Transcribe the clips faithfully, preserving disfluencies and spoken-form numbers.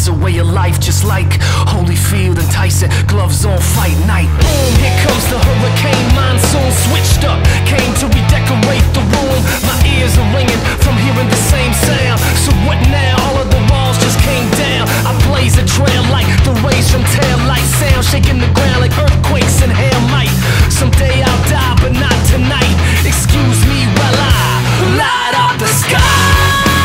It's a way of life, just like Holyfield and Tyson. Gloves on, fight night. Boom, here comes the hurricane. Monsoon switched up, came to redecorate the room. My ears are ringing from hearing the same sound. So what now? All of the walls just came down. I blaze a trail like the rays from tail light sound, shaking the ground like earthquakes and hail might. Someday I'll die, but not tonight. Excuse me while I light up the sky.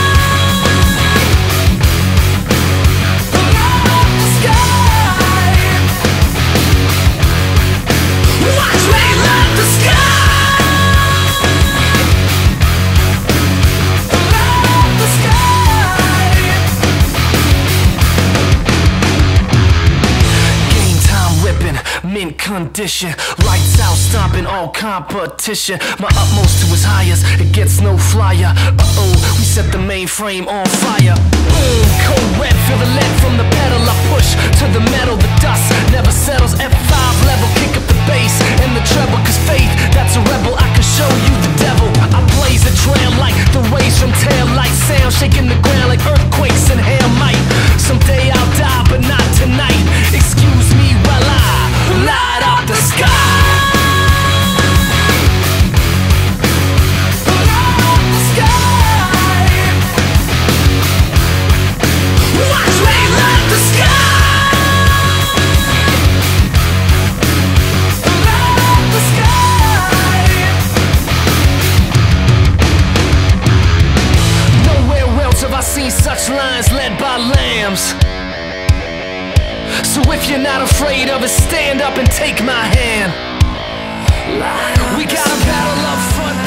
Mint condition, lights out, stomping all competition. My utmost to his highest, it gets no flyer. Uh-oh, we set the mainframe on fire. Boom, cold red, feel the lead from the pedal. I push to the metal, the dust never settles. F five level, kick up the bass and the treble. Cause faith, that's a rebel, I can show you the devil. I blaze a trail like the rays from tail light sound, shaking the ground like earthquakes and hail might. Someday I'll die, but not tonight. Excuse me while I light up the sky. Light up the sky. Watch me light the sky. Light up the sky. Nowhere else have I seen such lines led by lambs. So if you're not afraid of it, stand up and take my hand. We got a battle up front.